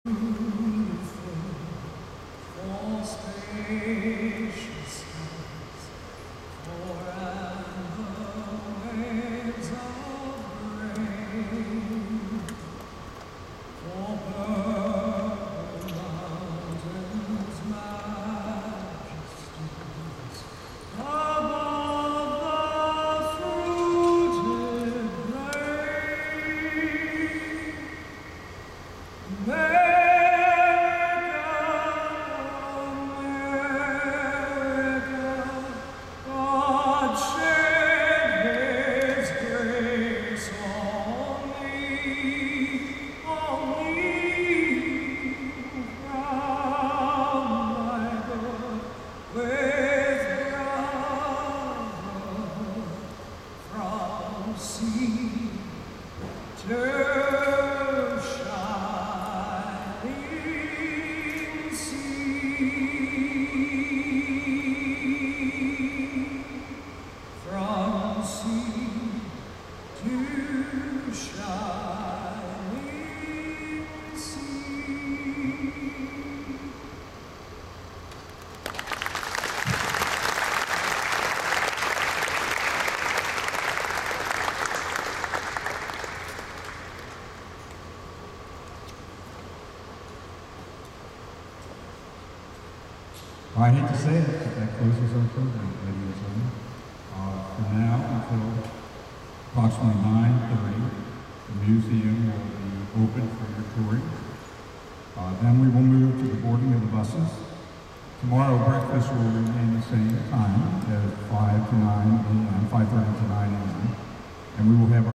I hate to say it, but that closes our program, ladies and gentlemen. From now until approximately 9:30, the museum will be open for your touring. Then we will move to the boarding of the buses. Tomorrow, breakfast will remain the same time as 5 to 9 a.m., 5:30 to 9 a.m., and we will have